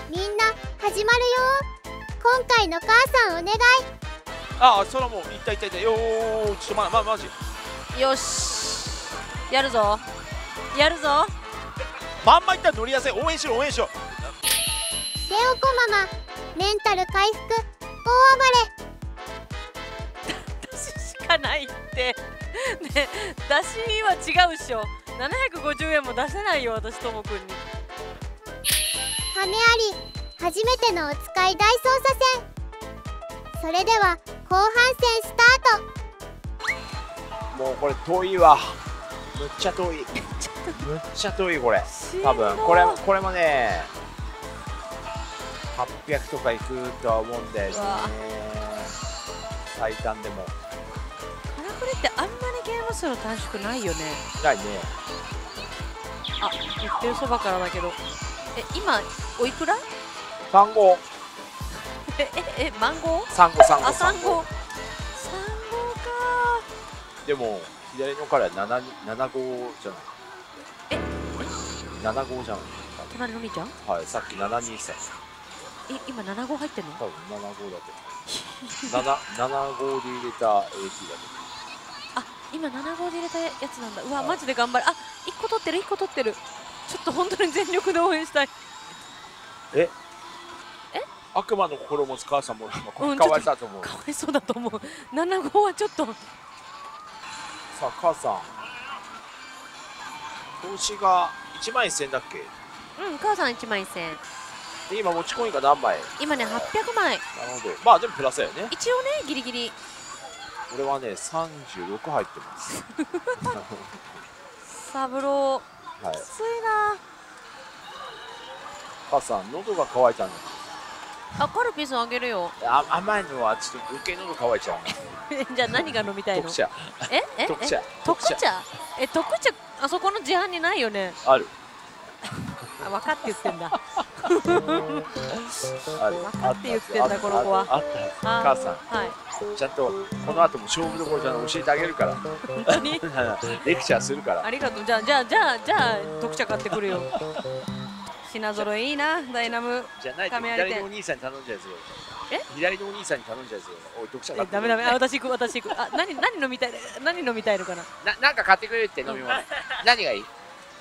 みんな始まるよ。今回の母さんお願い。 ああ、そらもういったいったいった。よー、ちょっとマジよし、やるぞやるぞ。 まんまいったら乗りやすい。応援しろ応援しろ。 レオコママメンタル回復大暴れ。 私しかないってね、出しは違うっしょ。750円も出せないよ私ともくんに。 羽あり初めてのお使い大捜査線。それでは後半戦スタート。 もうこれ遠いわ。むっちゃ遠い。むっちゃ遠いこれ。多分これもね800とかいくとは思うんだよね。最短でも。 カラクリってあんまりゲーム数の短縮ないよね。 ないね。 あ、言ってるそばからだけど。今おいくら 3号。 マンゴー 3号3号あ、3号か。 でも左の彼は7号じゃない。7号じゃない。 隣の兄ちゃん。 はい、さっき723。 今7号入ってんの。 多分7号だけど。7号で入れた AT だけど。 あ、今7号で入れたやつなんだ。うわ、マジで頑張る。あ、1個取ってる1個取ってる。ちょっと本当に全力で応援したい。 悪魔の心を持つ母さんもかわいそうだと思う。 かわいそうだと思う。7号はちょっと。 さあ母さん、投資が1万1000だっけ。 母さん1万1000。 で今持ち込みが何枚。 今ね800枚。 なるほど。まあでもプラスだよね。 一応ねギリギリ。 俺はね36入ってます。 サブロー、 はい、 きついな。 母さん喉が渇いたんだ。 あ、カルピスあげるよ。 甘いのはちょっと余計喉乾いちゃう。 じゃあ何が飲みたいの。 特茶。特茶。 特茶。特茶、あそこの自販にないよね。 ある。 あ、分かって言ってんだ。 ある。 分かって言ってんだこの子は。 あった。母さん。 はい。 ちゃんとこの後も勝負どころちゃんと教えてあげるから。 本当に。 レクチャーするから。 ありがとう。じゃあ特茶買ってくるよ。品揃えいいな、ダイナム。 じゃないと左のお兄さんに頼んじゃうやつよ。左のお兄さんに頼んじゃうやつよ。おい、特茶買って。 ダメ。私行く。あ、何飲みたいのかな。 なんか買ってくれるって飲み物。何がいい？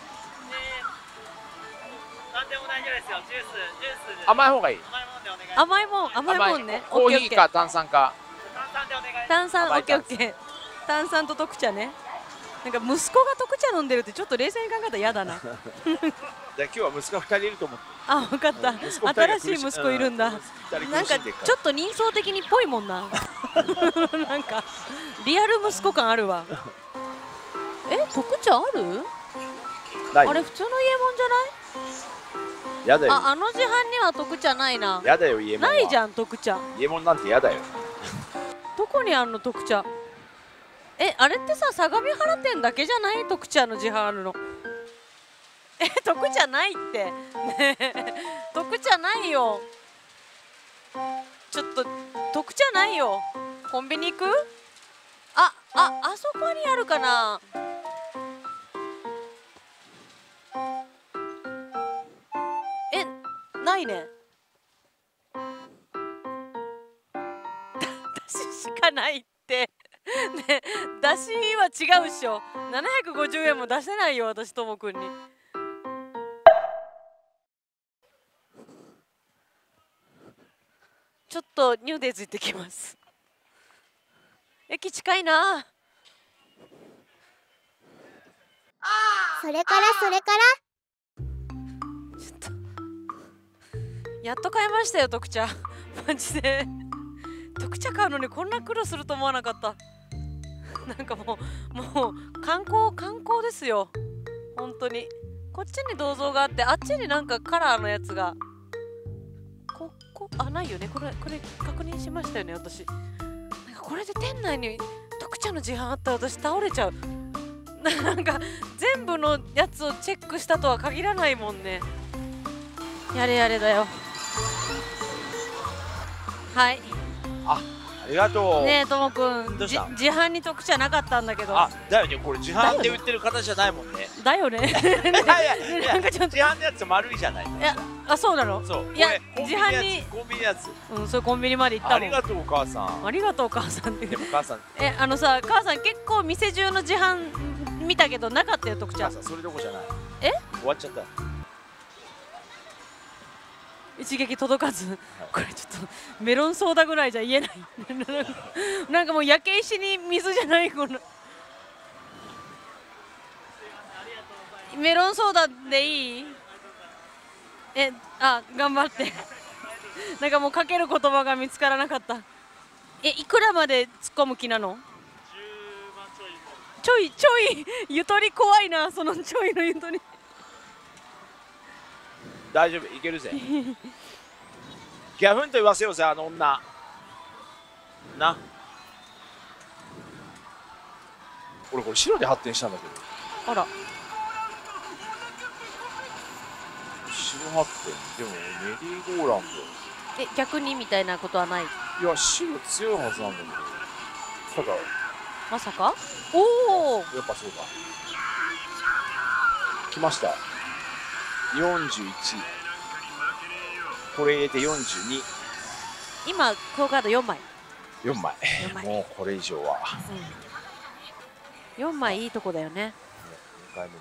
何でも大丈夫ですよ。ジュース。 甘い方がいい。 甘いもんね。 コーヒーか炭酸か。 炭酸でお願いします。 炭酸、オッケー。炭酸と特茶ね。なんか息子が特茶飲んでるってちょっと冷静に考えたら嫌だな。 今日は息子が2人いると思って。 あ、分かった。新しい息子いるんだ。なんかちょっと人相的にっぽいもんな。なんかリアル息子感あるわ。特茶ある？あれ普通の伊右衛門じゃない？ やだよ。 あの自販には特茶ないな。 やだよ伊右衛門。 ないじゃん特茶。 伊右衛門なんてやだよ。 どこにあんの特茶？あれってさ、相模原店だけじゃない？特茶の自販あるの。特茶ないって。ねえ、特茶ないよ。ちょっと特茶ないよ。コンビニ行く？あそこにあるかな。ないね。私しかないって。ね、出しは違うっしょ。750円も出せないよ私ともくんに。ちょっとニューデイズ行ってきます。駅近いな。 それからちょっとやっと買いましたよ特茶。マジで特茶買うのにこんな苦労すると思わなかった。なんかもう観光ですよ本当に。こっちに銅像があって、あっちになんかカラーのやつがないよね。これ確認しましたよね私。なんかこれで店内に特茶の自販あったら私倒れちゃう。なんか全部のやつをチェックしたとは限らないもんね。やれだよ。はい。 ありがとう。 ねえともくん、 どうした？ 自販に特茶なかったんだけど。 だよね、これ自販で売ってる形じゃないもんね。 だよね。 いやなんかちょっと自販のやつ丸いじゃない。 いやあ、そうなの。 そう、 いやこれ自販にコンビニのやつ。 うん、それコンビニまで行ったもん。 ありがとうお母さん。 ありがとうお母さんって。 でも母さん、 あのさ、母さん結構店中の自販見たけどなかったよ、特茶母。さんそれどころじゃない。 え？ 終わっちゃった。 一撃届かず、これちょっとメロンソーダぐらいじゃ言えない。なんかもう焼け石に水じゃないこの。メロンソーダでいい？頑張って。なんかもうかける言葉が見つからなかった。いくらまで突っ込む気なの？ちょいゆとり怖いな、そのちょいのゆとり。 大丈夫、いけるぜ。ギャフンと言わせようぜ、あの女。な。俺これ白で発展したんだけど。 あら。 白発展でもメリーゴーラン逆にみたいなことはない？ ド。いや、白強いはずなんだけど。ただ、 まさか？おお。 やっぱそうだ。来ました。41。これ入れて42。 今クオカード4枚。 4枚。 4枚もうこれ以上は。 4枚いいとこだよね。 2回目に。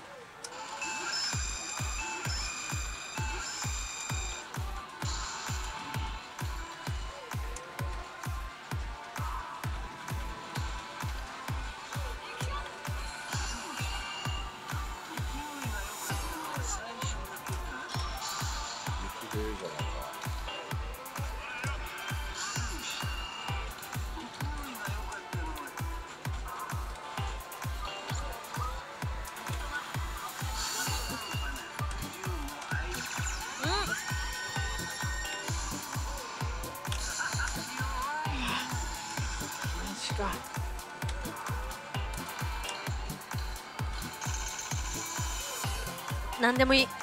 なんでもいい。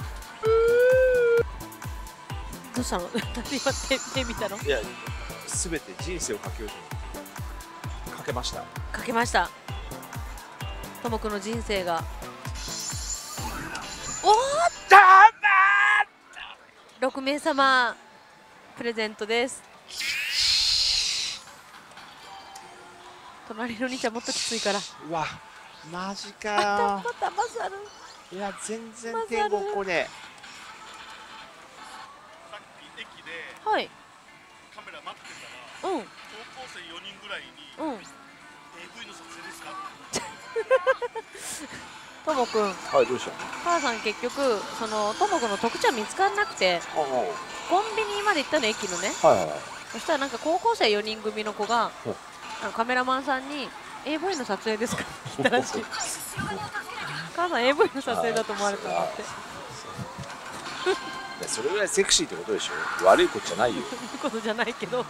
どうしたの？今手見たの？ いや、すべて人生をかけようとかけました。 かけました。ともくんの人生が。おお。6名様プレゼントです。隣の兄ちゃんもっときついから。 うわ、マジかよ。 またバザル。 いや、全然天国こね。 さっき駅ではい。 カメラ待ってたら、 うん。 高校生4人ぐらいに、 うん。 AV の撮影ですか？ ともくん。 はい、どうした？ 母さん結局そのともくんの特徴見つからなくて、コンビニまで行ったの、駅のね。 はいはいはい。 そしたらなんか高校生4人組の子がうんカメラマンさんに AV の撮影ですかって言ったらしい。母さん AV の撮影だと思われたんだって。 それぐらいセクシーってことでしょ。悪いことじゃないよ。 そういうことじゃないけど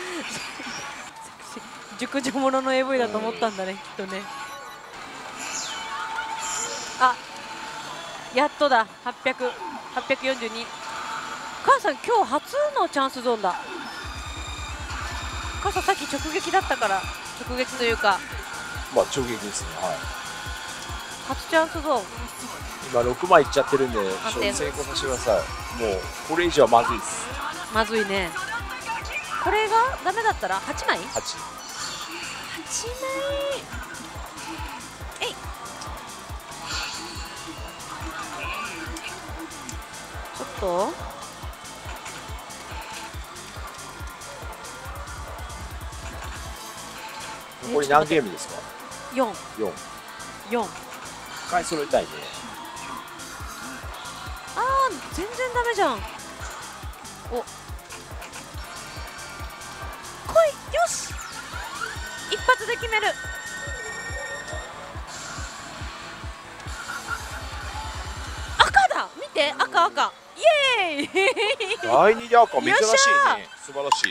熟女ものの AV だと思ったんだね、きっとね。あ、やっとだ。842。母さん今日初のチャンスゾーンだ。母さんさっき直撃だったから、直撃というかまあ直撃ですね。はい。 初チャンスゾーン。 今6枚いっちゃってるんで、 安定成功させてください。もうこれ以上はまずいです。 まずいね。これがダメだったら8枚 8。 8枚。えい。ちょっと残り何ゲームですか 4。 4。 4。 回揃えたいね。 あー、全然ダメじゃん。お、来い、よし、一発で決める。赤だ、見て、赤赤、イエーイ第2で赤、珍しいよっしゃね。素晴らしい。 よ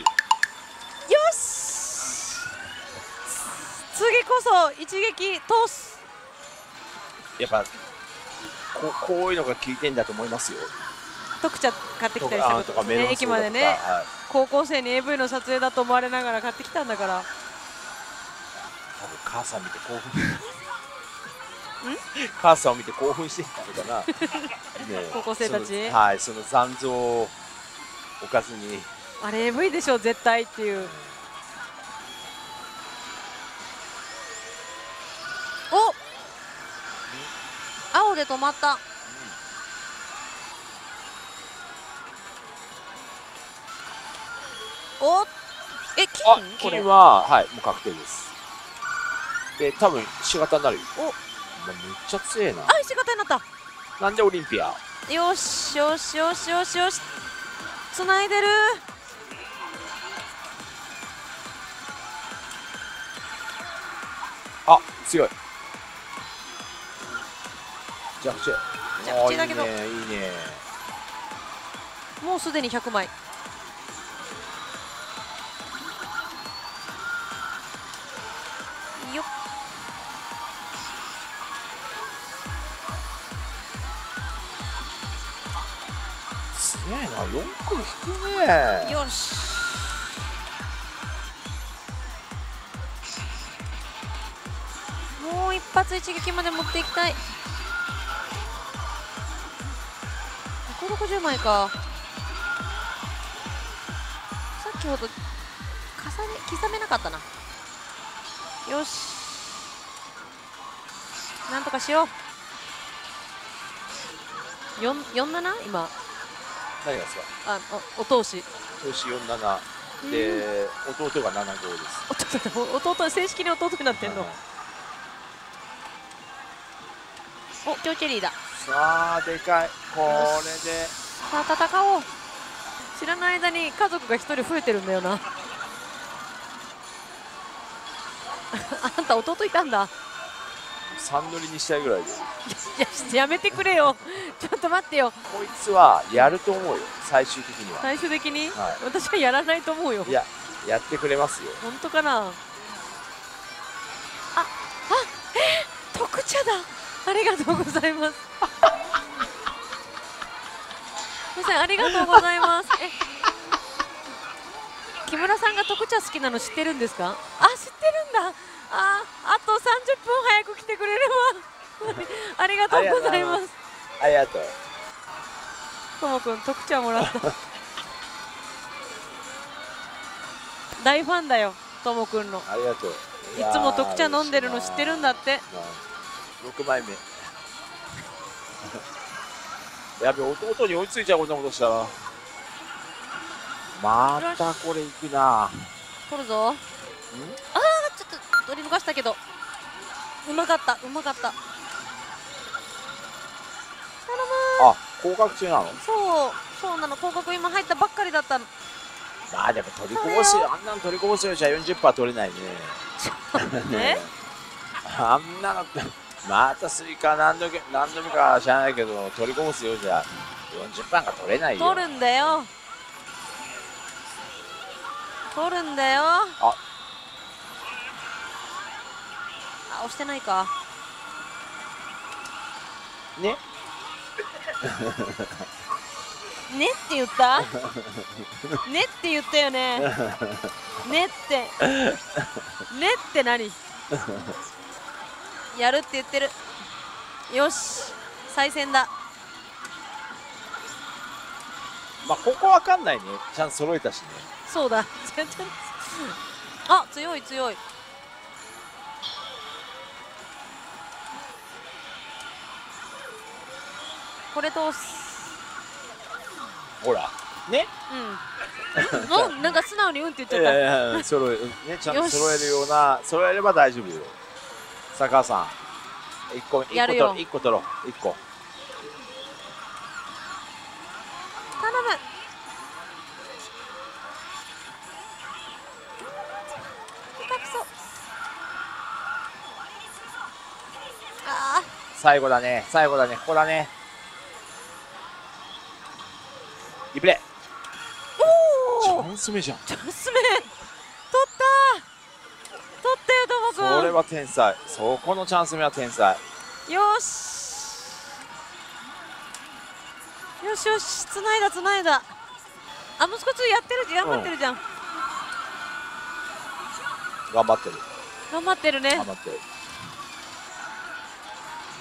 し、次こそ一撃通す。 やっぱこういうのが効いてんだと思いますよ。 特茶買ってきたりしたこととかメロンソーダとか駅までね、 はい、 高校生に AV の撮影だと思われながら買ってきたんだから。 多分母さん見て興奮母さんを見て興奮していたのかな。ね、 高校生たちはい、その残像をおかずに。 あれ AV でしょ絶対っていう。お、青で止まった。お、え、 あ、 金これ金ははいもう確定です。で多分石型になるよ。 お、 めっちゃ強えな。 あ、石型になった。 なんでオリンピア。 よしよしよしよしよし、つないでる。 あ、強い。着地。 着地だけどいいね、いいね。 もうすでに100枚。よっ、 強えな、よく引くね。 よし。もう一発一撃まで持っていきたい。160枚か。さっきほど刻めなかったな。よし、なんとかしよう。47今。 何がですか。 あ、お通し。 年47で弟が75です。 弟正式に弟になってんの。お、キョウチェリーだ。 さあでかい。これでさあ戦おう。知らない間に家族が1人増えてるんだよな。あんた弟いたんだ。 3乗りにしたいぐらいで。 いや、やめてくれよ。ちょっと待ってよ。 こいつはやると思うよ、最終的には。 最終的に、 はい、 私はやらないと思うよ。 いや、やってくれますよ。 本当かな。特茶だ。ありがとうございます。すみません、ありがとうございます。木村さんが特茶好きなの知ってるんですか。あ、知ってるんだ。あと30分早く来てくれれば。ありがとうございます。 ありがとう。 ともくん、特茶もらった。大ファンだよ、ともくんの。 ありがとう。 いつも特茶飲んでるの知ってるんだって。 6枚目。やべ、弟に追いついちゃう、こんなことしたら。またこれいくな。 取るぞ。ちょっと取り逃したけど、うまかった、うまかった。頼む。 あ、降格中なの。 そうなの。降格今入ったばっかりだったの。 まあでも取りこぼす、あんなの取りこぼすよじゃ 40% 取れないね。あんなのまたスイカ何度目か知らないけど取りこぼすよじゃ 40% が取れないよ。 取るんだよ。取るんだよ。押してないか。 ね。 ねって言った？ねって言ったよね。ねって何？やるって言ってる。よし、再戦だ。 まあここわかんないね。ちゃんと揃えたしね。 そうだ。あ、強い。これ通す。 ほらね。 なんか素直にうんって言っちゃった。 揃えね、ちゃんと揃えるような、揃えれば大丈夫よ。坂さん、1個取ろう、1個。 頼む。 最後だね、ここだね。リプレイ。チャンス目じゃん。 チャンス目。取ったよ、ともくん。 それは天才。そこのチャンス目は天才。 よしよし、つないだ。あ、息子やってるじゃん。頑張ってるじゃん。 頑張ってる。 頑張ってるね。 頑張ってる。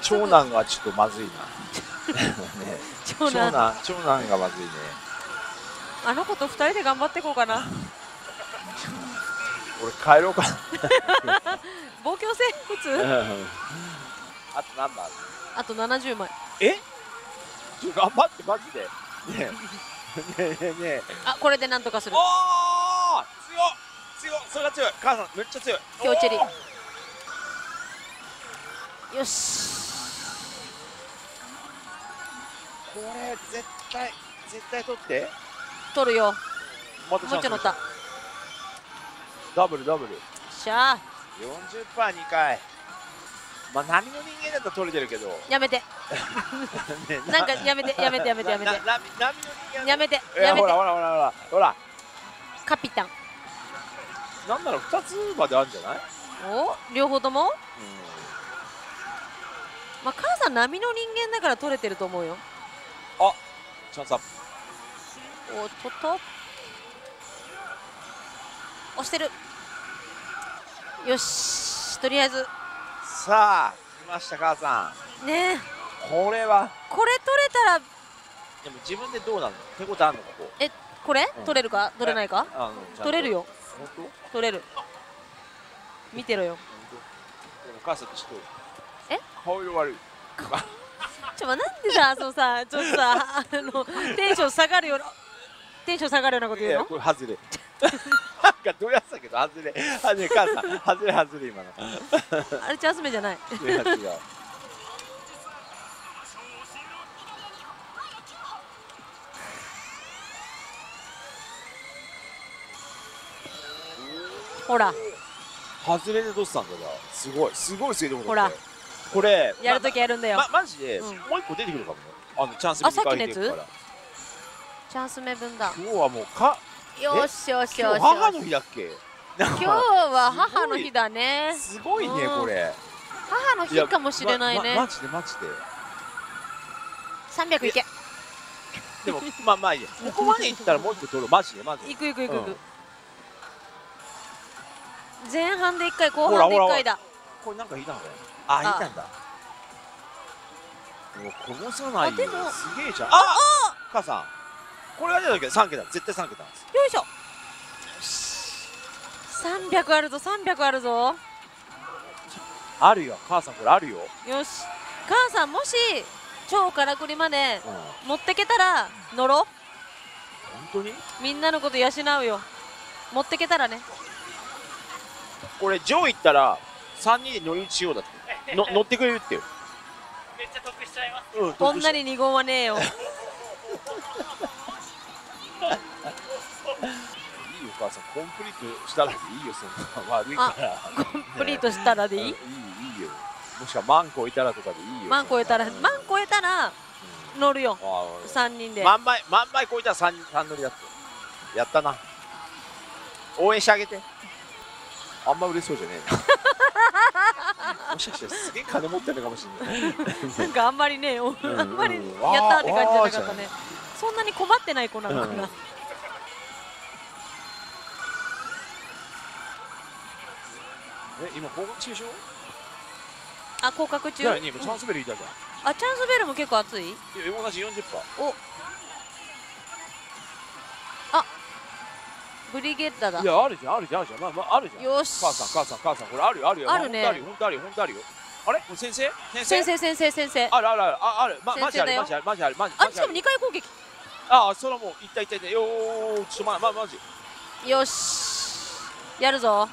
長男がちょっとまずいな。ね、 長男がまずいね。 あの子と2人で頑張っていこうかな。 俺帰ろうかな。 望郷生活。 あと何番？ あと70枚。 頑張ってマジで。ねえ。 あ、これでなんとかする。 おお、強い。それが強い。母さんめっちゃ強い。 キョウチェリ。よし。 これ絶対取って。 取るよ。 もうちょい乗った。 ダブル。 しゃあ。 40%2 回。まあ波の人間だったら取れてるけど。 やめて。なんかやめて。 波の人間。 やめて。 ほら。 カピタン。 なんなら2つまであるんじゃない？ お、両方とも？まあ母さん波の人間だから取れてると思うよ。 あ、チャンスアップ。 おっとっと。押してる。よし、とりあえず。 さあ来ました母さん。ねえ。 これは。 これ取れたら。 でも自分でどうなの？手応えあるのここ？ これ？取れるか取れないか？取れるよ。 本当？ 取れる。見てろよ。 でも母さんちょっと。顔色悪い。 なんでさ、ちょっとさ、テンション下がるようなこと言うの？ これ外れ。なんかどうやったけど外れ。母さん外れ今の。 あれチャンス目じゃない。 違う。 ほら。 外れでどうしたんだよ。すごい精度。 ほら。 これやるときやるんだよ。 マジでもう一個出てくるかもね。チャンス目2回出てくるから。 チャンス目分だ。 今日はもうよし。 今日母の日だっけ？ 今日は母の日だね。 すごいねこれ。 母の日かもしれないね。 マジで。 300いけ。 でもまあいいや。ここまでいったらもう一個取る。マジで。 いく。前半で1回、後半で1回だ。 これなんか引いたのね。引いたんだ。もうこぼさないよ。すげえじゃん。母さん。これが出た時は3桁、絶対3桁なんです。 よいしょ。300あるぞ。 あるよ、母さんこれあるよ。 よし。母さんもし超からくりまで持ってけたら乗ろう。 本当に？ みんなのこと養うよ。持ってけたらね。 これ上位行ったら3人で乗り打ちしようだって。乗ってくれるってよ。 めっちゃ得しちゃいます。 こんなに二言はねえよ。いいよ母さん、コンプリートしたらでいいよ。そんな悪いから。 コンプリートしたらでいい？いいよ。もしくは万超えたらとかでいいよ。 万超えたら乗るよ。3人で。 万枚超えたら3乗りだって。やったな。応援してあげて。あんま嬉しそうじゃねえな。もしかしてすげえ金持ってるのかもしれない。 なんかあんまりね、あんまりやったって感じじゃなかったね。そんなに困ってない子なのかな。 今降格中でしょ？ 降格中。 今チャンスベルいたじゃん。 チャンスベルも結構熱い？ いや同じ 40%。 ブリゲッダだ。 いやあるじゃん。あるじゃん。 よし。 母さんこれあるよ。 あるね。 本当あるよ。あれ？先生？ある。マジある。 しかも2回攻撃。 それはもういった。よー、ちょっとマジ。 よし。やるぞ。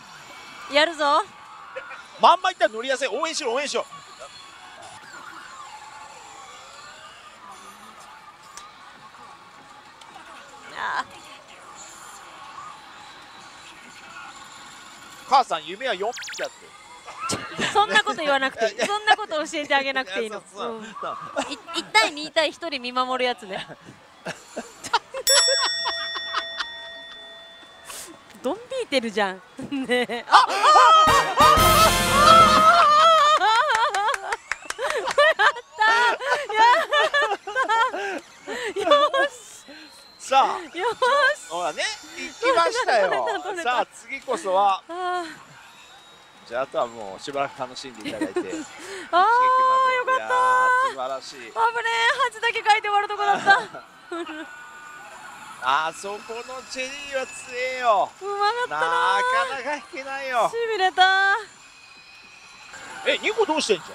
まんまいったら乗りやすい。応援しろ。母さん夢は4だって。 そんなこと言わなくていい。そんなこと教えてあげなくていいの。1対2対1人見守るやつね。ドン引いてるじゃん。ねえ。 さあ、ほらね、行きましたよ。さあ、次こそは。じゃあ、あとはもうしばらく楽しんでいただいて。 よかっったー素晴らしい。 危ねえ、8だけ書いて終わるとこだったあそこのチェリーは強えよ。 うまかったななかなか引けないよ。 しびれた。 え、2個どうしてんじゃん。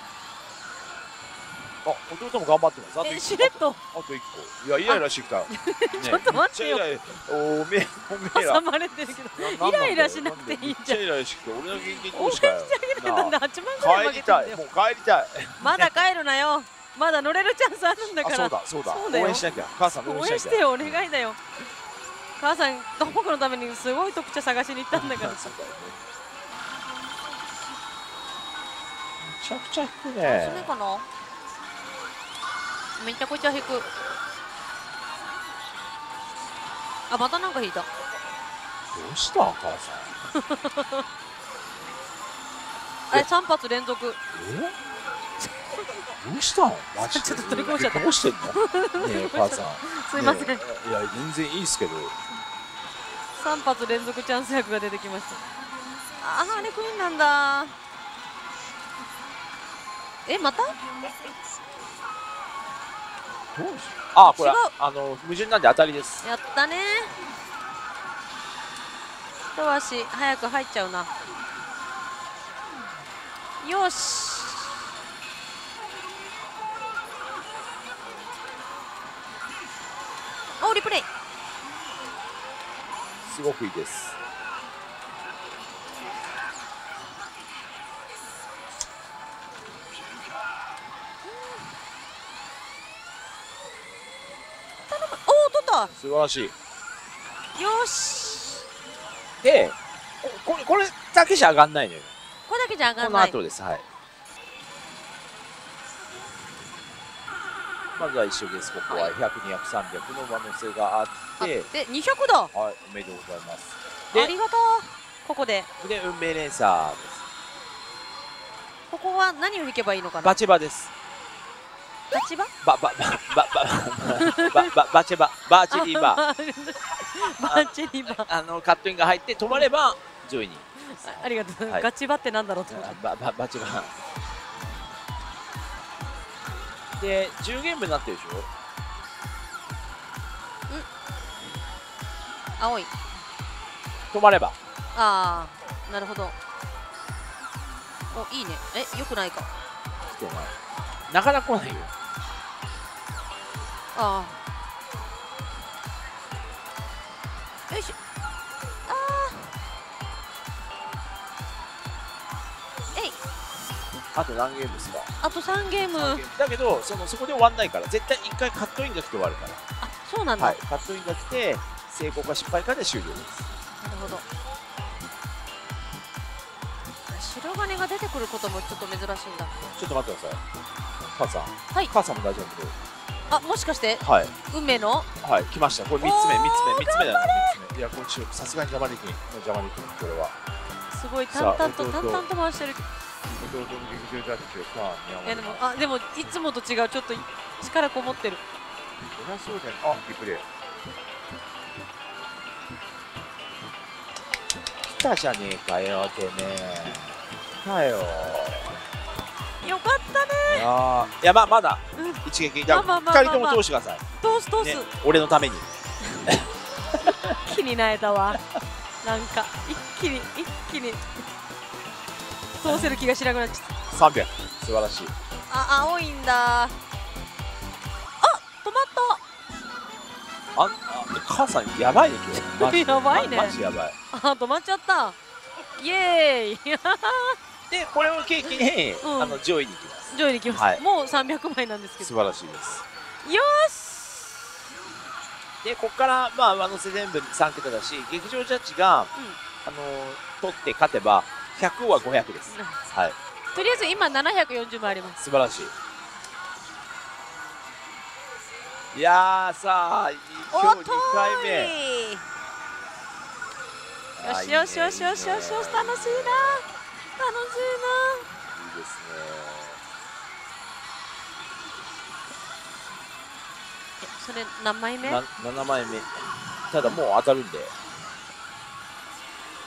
あ、弟も頑張ってます。あと1個。 しれっとあと1個。いや、イライラしてきた。ねちょっと待ってよ。 めっちゃイライラ。おめえら。 挟まれてるけどイライラしなくていいんじゃん。 めっちゃイライラしてきて、俺の元気応援してあげるけどなんで8万ぐらい負けてん帰りたい。 だよ。 もう帰りたい。 まだ帰るなよ。まだ乗れるチャンスあるんだかあ、 ら。 そうだ、そうだ。 そうだよ応援しなきゃ。母さん応応援しなきゃ。 援してよ、お願いだよ。母さん、僕のためにすごい特茶探しに行ったんだから。 そうだよね。めちゃくちゃ引くね。 爪かな。めちゃくちゃ引く。あ、またなんか引いた。 どうしたん、母さん。 あれ、3発連続。 どうしたん、マジで。 ちょっと取りこぼしちゃったどうしてんの。ねえ、母さん。 すいません。 ねえいや、全然いいですけど。 3発連続チャンス役が出てきました。あー、ハーレクイーンなんだ。え、また。 あ、これ違う矛盾なんで当たりです。 やったね。一足早く入っちゃうな。よし。お、リプレイ。 すごくいいです。 おお、取った。 素晴らしい。 よし。 で、これだけじゃ上がんないのよ。 これだけじゃ上がこのんない。 後です。はい。まずは一緒です。ここは100、200、300の上乗せがあって、 で、200だ。 はい、おめでとうございます。 ありがとう。ここで。 で、運命連鎖です。 ここは何を引けばいいのかな。 バチェバです。 バチバ。 バチェバ、バーチェリーバー。 バーチェリバ。 カットインが入って止まれば上位に。 ありがとう。 はいガチバってなんだろうと思って。 バチェバ。で、10ゲームになってるでしょ。 青い。 止まれば。 ああ、なるほど。お、いいね。え、よくないか。 来てない。なかなか来ないよ。 ああ。よいしょ。えい。 あと何ゲームですか。 あと3ゲーム。 3ゲームだけどそこで終わんないから、絶対1回カットインが来て終わるから。 あ、そうなんだ。 はい、カットインが来て成功か失敗かで終了です。 なるほど。白金が出てくることもちょっと珍しいんだ。 ちょっと待ってください。母さん。 はい母さんも大丈夫。 あ、もしかしてはい。 運命の。 はい、来ました。これ3つ目、 おー 3つ目だよ、3つ目。いや、これさすがに邪魔できん。邪魔できん、これは。 すごい淡々と淡々と回してる。 弟の劇場ジャッジをか、 いやでもいつもと違う、ちょっと力こもってる。 偉そうじゃん。あ、リプレイ。来たじゃねえかよ、てめえ。来たよ。 よかったね。 いや、まだうん一撃。だからまあまあまあ 2人とも通してください。 通す通す、 ね、俺のために。 気になえたわ。なんか一気に通せる気がしなくなっちゃった。 300。素晴らしい。 あ、青いんだ。あ、止まっ母さんやばいね今日。マジでやばいねマジやばい。 た。あ、止まっちゃった。イエーイ。 で、これを契機に、 うん上位に行きます。 上位に来ます、 はいもう300枚なんですけど。 素晴らしいです。 よで、ここから上乗せ全部3桁だし、劇場ジャッジが取って勝てば100は500です。 うんはい。 とりあえず今740枚あります。 素晴らしい。いやーさあ、今日2回目。 よしよしよしよしよしよし、楽しいな、楽しいな。 いいですね。 それ何枚目 7枚目。ただもう当たるんで。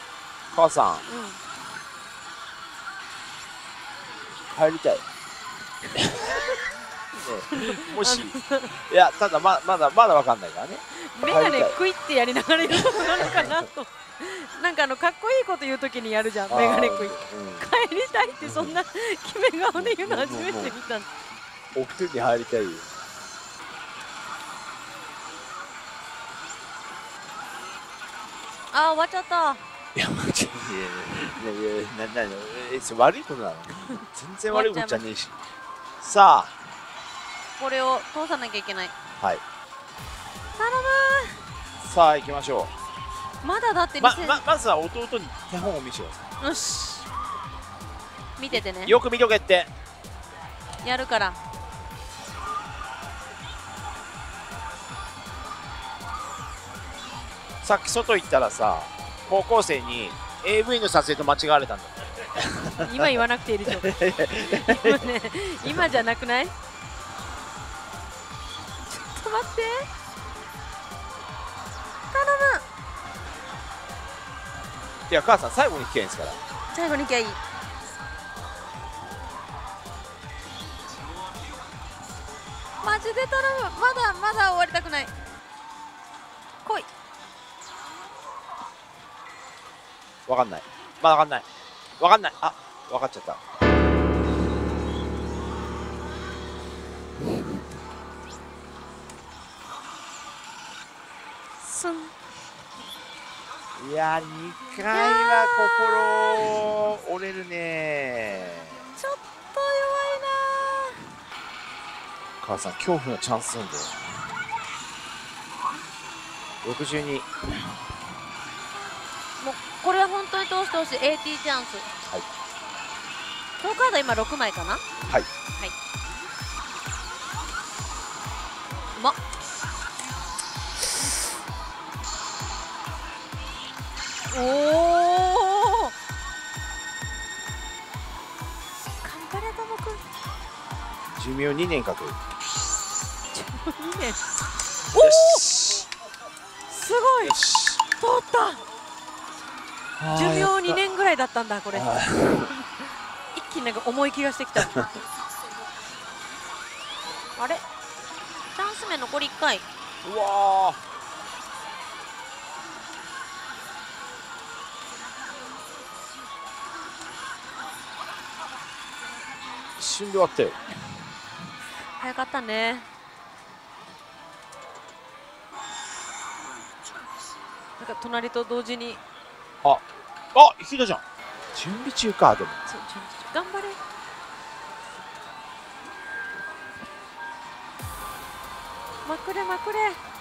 母さん、帰りたい。 もしいやただまだわかんないからね。 メガネクイってやりながら言うことなのかなと。なんかかっこいいこと言うときにやるじゃん、メガネクイ。帰りたいってそんな決め顔で言うの初めて見た。 お布団に入りたいよ。 あー終わっちゃった。 いや、マジで、悪いことなの全然悪いことじゃねえし。さあ、 これを通さなきゃいけない。 はい。 頼さあ、行きましょむ。まだだってう。まずは弟に手本を見せてくださよし。見ててね。 い。よく見とけって。 やるから。 さっき外行ったらさ、高校生に AV の撮影と間違われたんだって。 今言わなくていいでしょ。今ね、今じゃなくない？ちょっと待って。頼む。 いや、母さん、最後に聞けんですから。 最後に行きゃいい。マジで頼む。まだ終わりたくない。来い。 わかんない。まだわかんない。わかんない。あ、わかっちゃった。 すん。 いや、2回は心折れるね。 ちょっと弱いな。 母さん、恐怖のチャンスなんだよ。62。 もうこれは本当に通してほしい。 AT チャンス。 はい。 このカード今6枚かな。はい。 はい。 うまっ。おお。頑張れ、ともくん。 寿命2年かける。 2年。 よし。 すごい。 よし。 通った。寿命2年ぐらいだったんだこれ。一気になんか重い気がしてきた。あれ、チャンス目残り1回。 うわー。一瞬で終わったよ。 早かったね。なんか隣と同時に。 あ、引いたじゃん。準備中か、でも。 そう、頑張れ。まくれまくれ。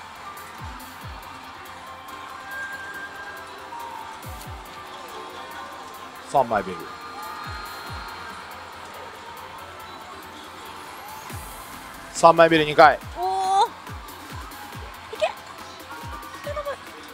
3枚ベル。3枚ベル2回。 おお。いけ。頼む。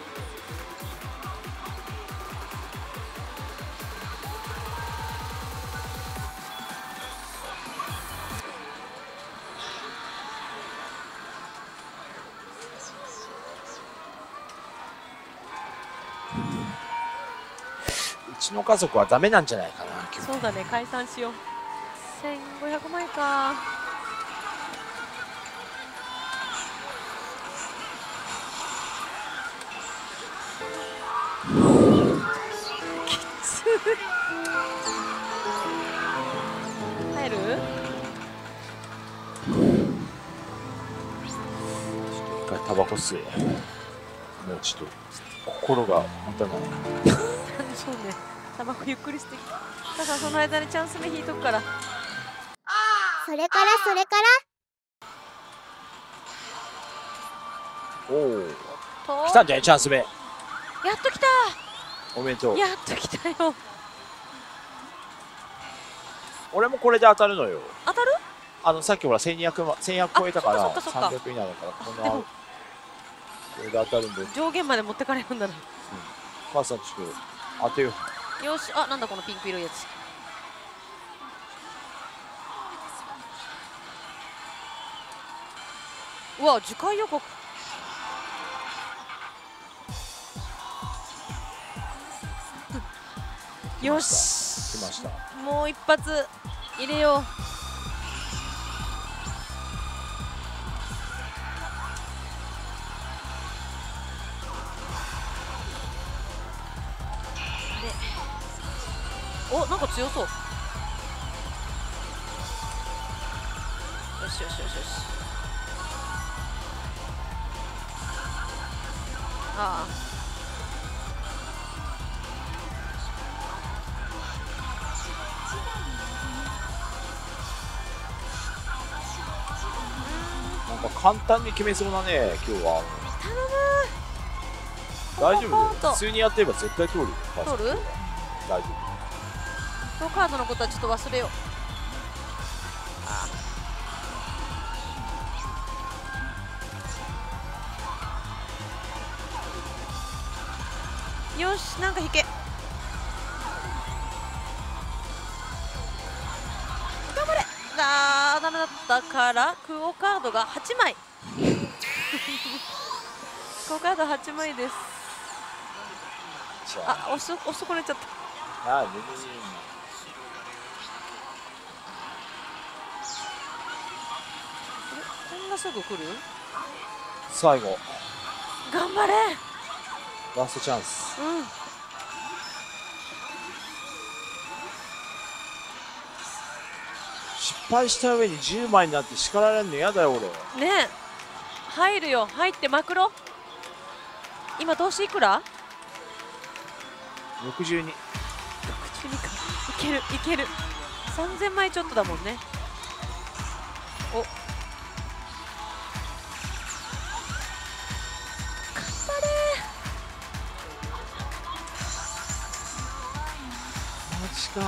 うちの家族はダメなんじゃないかな、今日。 そうだね、解散しよう。1500枚か。きつい。入る？ 一回タバコ吸え。もうちょっと心が持たない。 そうね、タバコゆっくりしてきた。だからその間にチャンス目引いとくから。 それからおお。 と来たんじゃない、チャンス目。 やっと来た。 おめでとう。 やっと来たよ。 俺もこれで当たるのよ。 当たる？ さっきほら1200超えたからそっかそっか 300以内だからこでもこれで当たるんで。 上限まで持ってかれるんだな。 母さんちょっと当てよう。 よし、あ、なんだこのピンク色いやつ。うわ、次回予告。よし、 来ました。 もう一発入れよう。 お、なんか強そう。よしよしよしよし。ああ、 なんか簡単に決めそうだね今日は。 頼大丈ポンポンと夫普通にやってれば絶対通るよ。 む。取る？ 大丈このカードのことはちょっと忘れよう。よし、なんか引け。頑張れ。あー、ダメだったからクオカードが8枚。クオカード8枚です。 夫。じゃああ、遅くなっちゃった。 あ全然いい。 こんなすぐ来る？ 最後頑張れ。 ラストチャンス。 うん。 失敗した上に10枚になって叱られるの嫌だよ俺。 ねえ、入るよ。入ってマクロ。今投資いくら 62。 ？62か。いけるいける。3000枚ちょっとだもんね。お、頑張れマジか。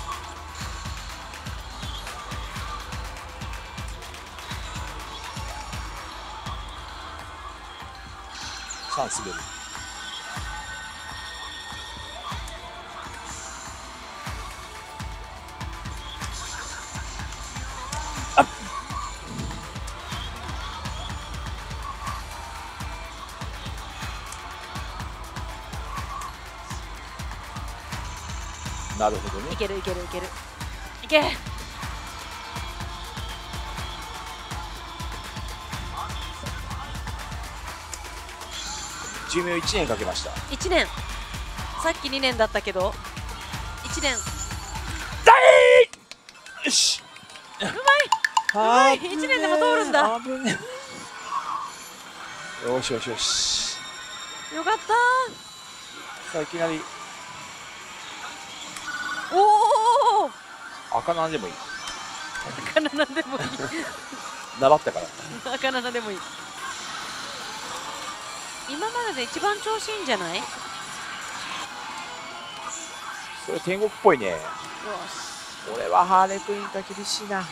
さあ滑る。なるほどね。 いけるいけるいけるいけ。 寿命1年かけました。 1年。さっき2年だったけど1年。 よし。 うまい。 あ 1年でも通るんだ。 危ねえ。よしよしよし。 よかった。 さあいきなりおお、 赤なんでもいい。 赤7でもいい。 習ったから。 赤7でもいい。今までで一番調子いいんじゃない？よそれ天国っぽいね。 し。 俺はハーレクイーンが厳しいな。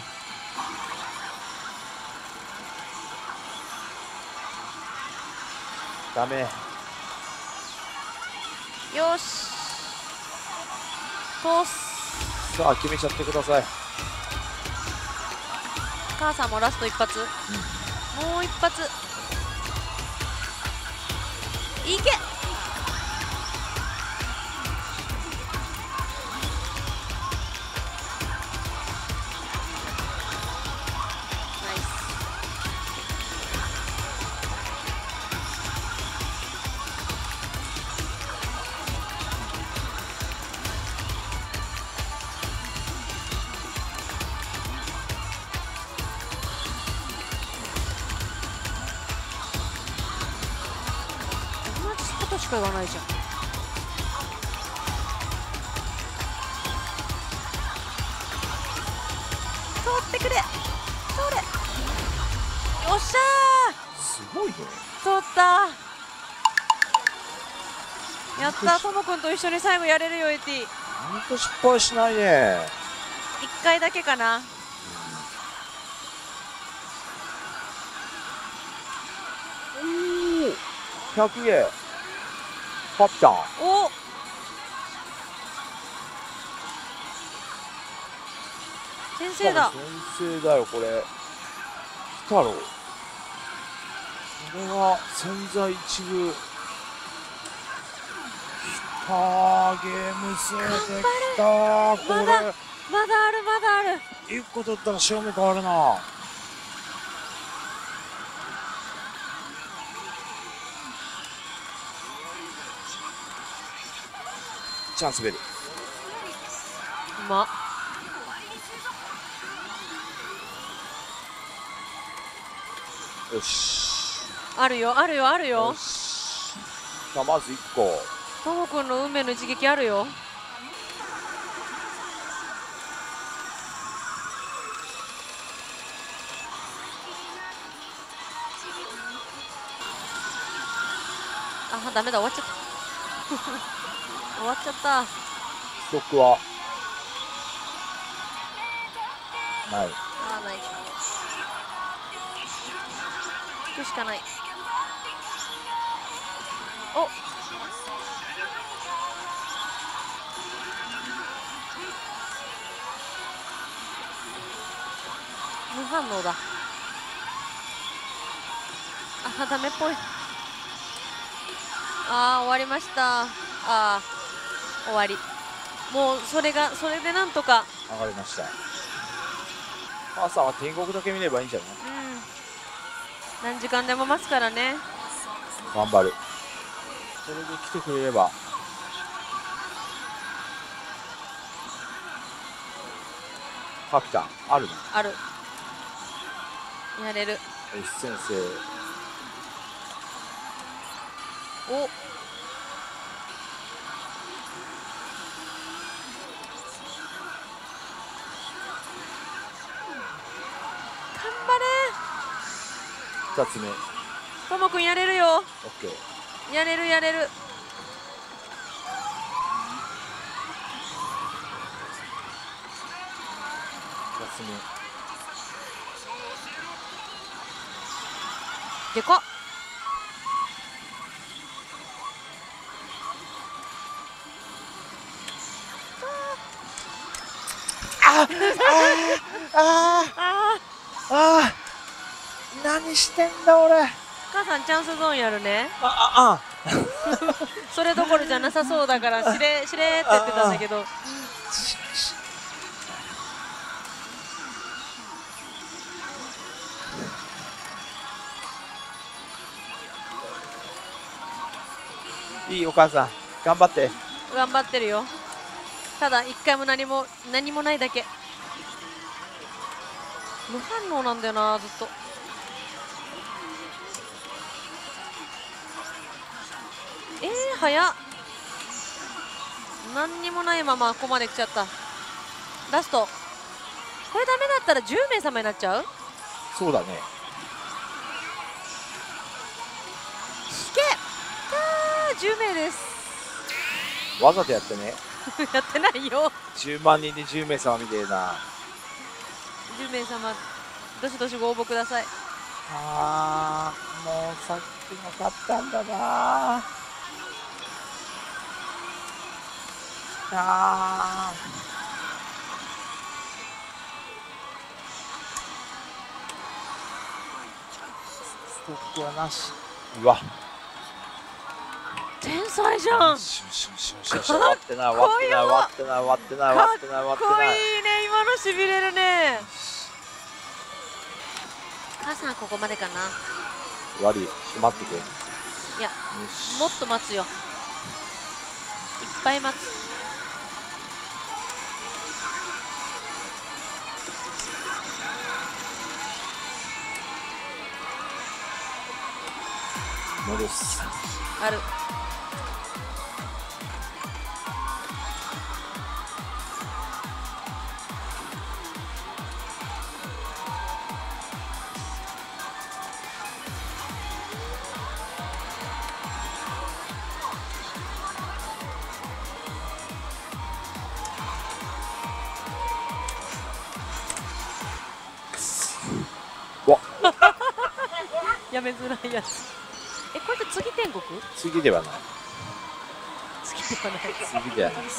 ダメ。 よし、通す。 さあ決めちゃってください。 母さんもラスト一発、もう一発いけ。ナイス。同じことしか言わないじゃん。通ってくれ。通れ。よっしゃすごいね。 ー、通った。やった。ともくんと一緒に最後やれるよ。エティほんと失敗しないね。 1回だけかな。 100円パッタン。 お、先生だ。 先生だよこれ。来たろ。これは千載一遇。きたー、ゲーム数できたー。これまだまだあるまだある。 1個取ったら正面変わるな。チャンスベル。 今。 よしあるよあるよあるよよ。し。さあまず1個。 ともくんの運命の一撃あるよ。あ、ダメだ、終わっちゃった終わっちゃった。 ストックはない。 あー、ない。引くしかない。お、無反応だ。あ、ダメっぽい。あー、終わりました。あー、終わり。もうそれでなんとか。 上がりました。母さんは天国だけ見ればいいんじゃない？ うん、何時間でも待つからね。 頑張る。それで来てくれれば。カピタンあるの？ ある。やれる。 S 先生。 お、頑張れ。 2つ目。 ともくんやれるよ。 オッケー。 やれるやれる。 2つ目。 でかっ。 あー、何してんだ俺。 母さんチャンスゾーンやるね。 あそれどころじゃなさそうだからしれしれって言ってたんだけど。 いいお母さん頑張って。 頑張ってるよ。ただ一回も何もないだけ。無反応なんだよな、ずっと。早っ。何にもないままここまで来ちゃった。ラストこれダメだったら10名様になっちゃう。 そうだね。 引け。10名です。 わざとやってね。 やってないよ。 10万人で10名様みたいな。 10名様どしどしご応募ください。 あー、もうさっきの買ったんだなあ。ストックはなし。うわ、 天才じゃん。 終わってない終わってない終わってない終わってない終わってない終わってかっこいいない。 ね。今のしびれるね。母さんここまでかな。 終わり。待ってて。 いや、もっと待つよ。いっぱい待つ。 戻す。 ある。 わやめづらいやつ。これって次天国？ 次ではない。 次ではない。 次ではないです。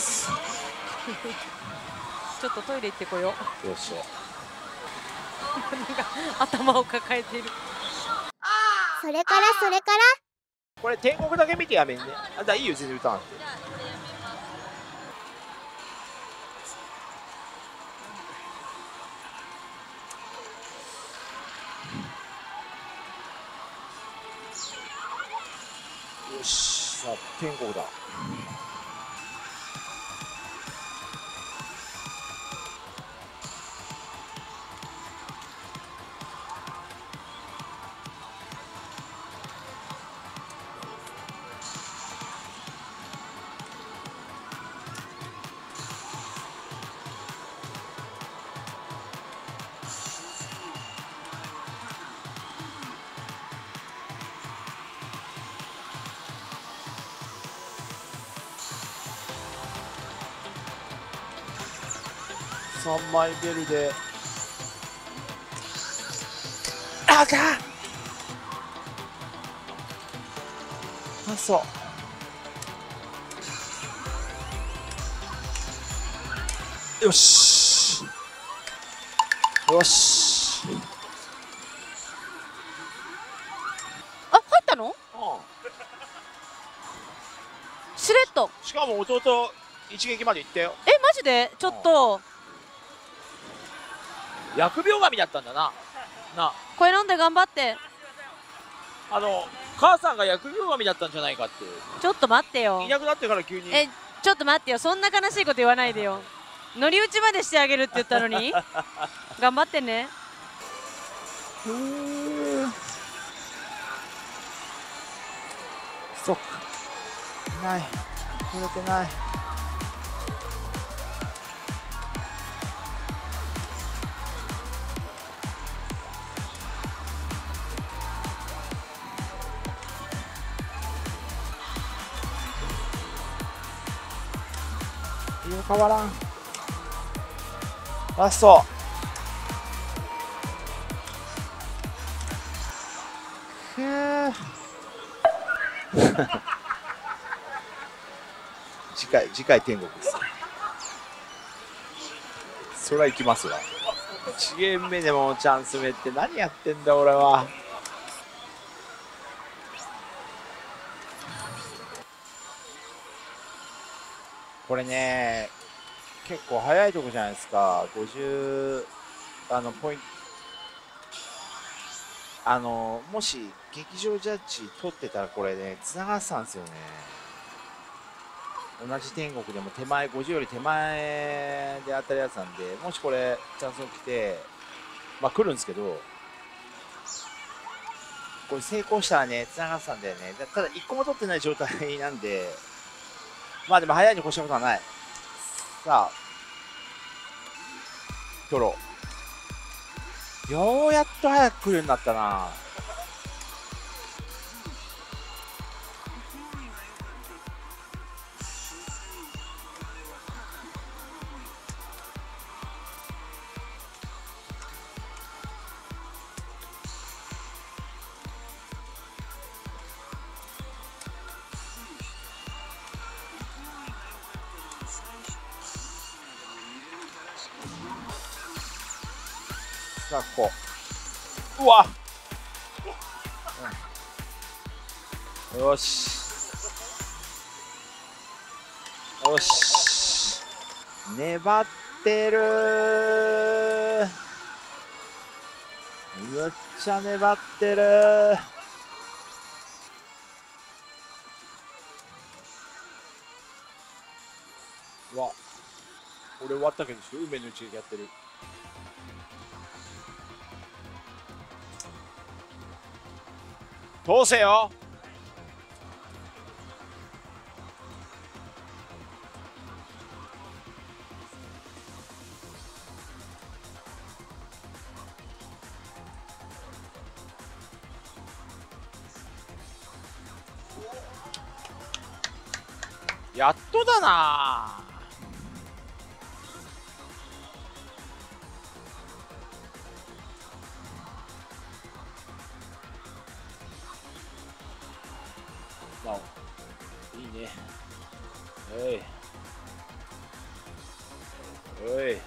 ちょっとトイレ行ってこよう。 よっしゃ。 なんか頭を抱えている。 それからこれ天国だけ見てやめんね。あ、だいいよ全然歌わなくて。よし、さあ天国だ。 3枚ベルであかあそうよしよしあ、入ったの？しれっと。 しかも弟一撃まで行ったよ。 え、マジで？ちょっと疫病神だったんだな。 これ飲んで頑張って。 母さんが疫病神だったんじゃないかっていう。 ちょっと待ってよい。なくなってから急に。 え、ちょっと待ってよ。そんな悲しいこと言わないでよ。乗り打ちまでしてあげるって言ったのに頑張ってね。 そっかない取れてない。色変わらん。ラストくー次回天国です。そら行きますわ。1ゲーム目でもチャンス目って何やってんだ俺は。これね結構早いとこじゃないですか。50ポイントもし劇場ジャッジ取ってたらこれね繋がってたんですよね。同じ天国でも手前50より手前で当たるやつなんで、もしこれチャンスが来てまあ来るんですけど、これ成功したらね繋がってたんだよね。ただ1個も取ってない状態なんで、まあでも早いに越したことはない。さあ取ろう。ようやっと早く来るようになったな。さあここうわ、よしよし粘ってるー。むっちゃ粘ってるー。わ俺終わったけど梅の一撃やってる。通せよ。やっとだな。まあいいね。おいおい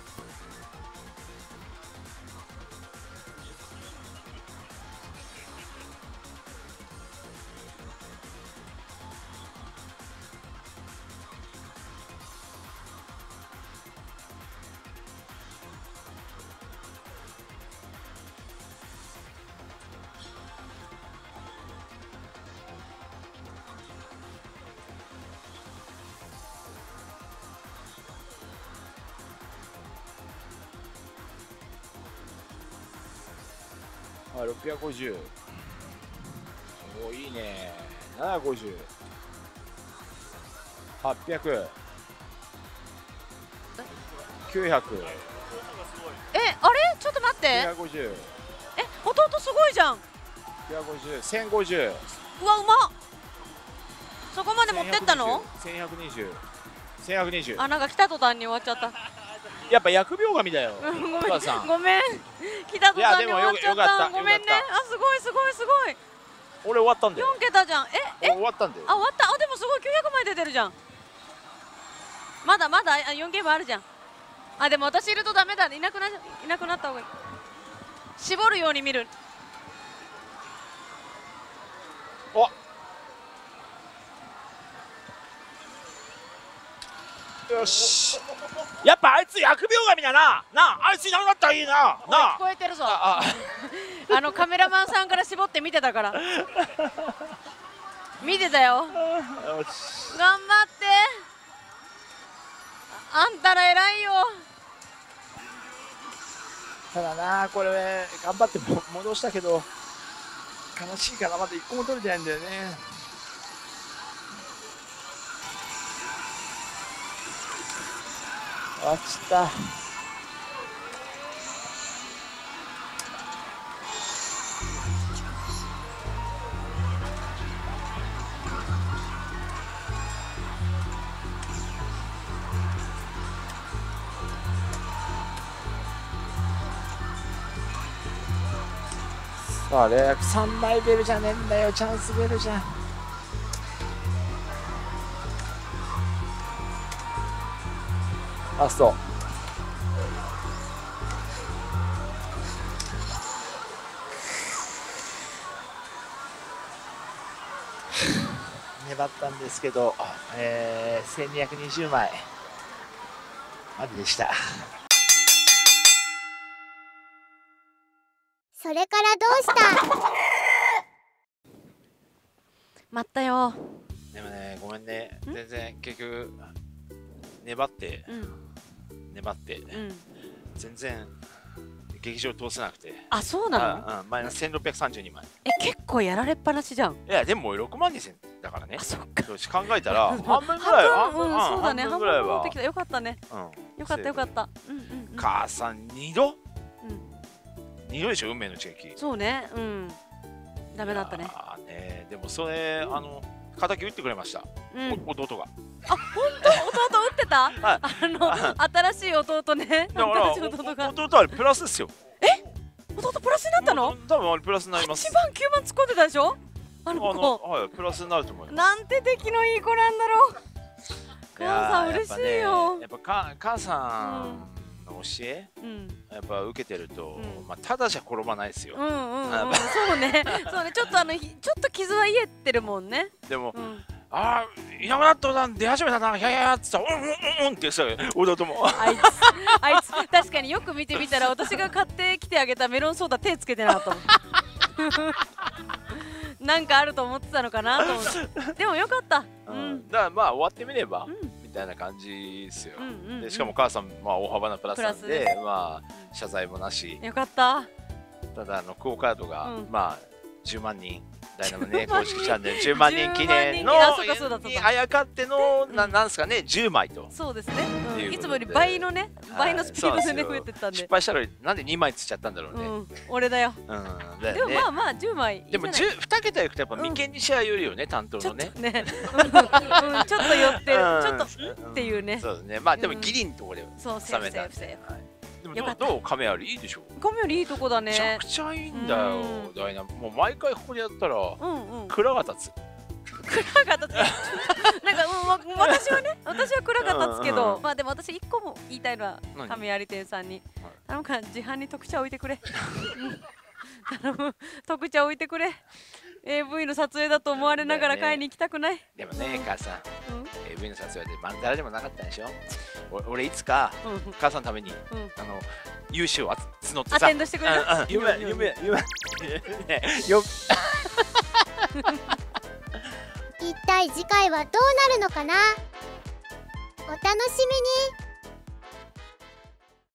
はい、650。おおいいね。750。800。900。 え、あれちょっと待って 950。 え、弟すごいじゃん。 950。1050。 うわ、うまっ。そこまで持ってったの？ 1120。1120。1120。 あ、なんか来た途端に終わっちゃった。 やっぱ疫病神だよごめんお母さん。 ごめん来た途端に終わっちゃっいやでもよかったた。ごめんね。あすごいすごいすごい。 俺終わったんだよ。 4桁じゃん。え終わったんだよ。 あ終わった。あでもすごい900枚出てるじゃん。まだまだ4ゲームあるじゃん。あでも私いるとダメだ。いなくなった方がいい。絞るように見る。 およし、やっぱあいつ疫病神だな。あいついなくなったらいいな。 聞こえてるぞ。カメラマンさんから絞って見てたから見てたよ。 よし、 頑張って。あんたら偉いよ。 ただな、これ頑張って戻したけど悲しいからまだ1個も取れてないんだよね。あっちった。さあレア3枚ベルじゃねえんだよ、チャンスベルじゃん。あ、そう粘ったんですけど、1220枚まででした。 それからどうした待ったよ。 でもね、ごめんね、全然結局粘って全然劇場通せなくて。 あそうなの。 マイナス1632枚。 結構やられっぱなしじゃん。 いやでも6万2000だからね。 あそっか。 よし考えたら半分ぐらいはそうだね。半分ぐらいは持ってきた。よかったね。よかったよかった。 母さん2度2度でしょ、運命の刺激。 そうね。ダメだったね。 でもそれ敵打ってくれました、弟が。 あ、本当弟打ってた？新しい弟ね。 だから弟はプラスですよ。 弟プラスになったの？ 多分あれプラスになります。 8番9番突っ込んでたでしょ？ はい、プラスになると思います。 なんて出来のいい子なんだろう。母さん嬉しいよ。 やっぱ母さんの教えやっぱ受けてると、ただじゃ転ばないですよ。 そうね、そうね、ちょっと傷は癒えてるもんね。 でもいなくなった出始めたな、ひゃひゃってさ、って言ってた弟も。あいつ確かによく見てみたら、私が買ってきてあげたメロンソーダ手つけてなかったもん。なんかあると思ってたのかなと思って。でもよかった。 だからまあ終わってみればみたいな感じですよ。でしかも母さん大幅なプラスなんで、謝罪もなし。 よかった。 ただクオカードが10万人ダイナモね公式チャンネル10万人記念のにあやかってのなんですかね、10枚と。 そうですね。いつもより倍のスピードでね増えてったんで。 失敗したらなんで2枚つっちゃったんだろうね。 俺だよ。でもまあ10枚。 でも2桁いくとやっぱ眉間にしわよりよね、担当のね。 ちょっと寄ってる、ちょっとっていうね。 そうですね。まあでもギリのところで収めたんで。でもどう亀有いいでしょう。 亀有いいとこだね。 めちゃくちゃいいんだよダイナ。もう毎回ここでやったら蔵が立つ。 蔵が立つ。なんか私は蔵が立つけど、まあでも私1個も言いたいのは亀有店さんに頼むから自販に特茶置いてくれ。頼む、特茶置いてくれ。AV の撮影だと思われながら買いに行きたくない。 でもね母さん、AV の撮影で誰でもなかったでしょ。俺いつか母さんのために融資を募ってさ、 アテンドしてくれる。 夢一体次回はどうなるのかな。お楽しみに。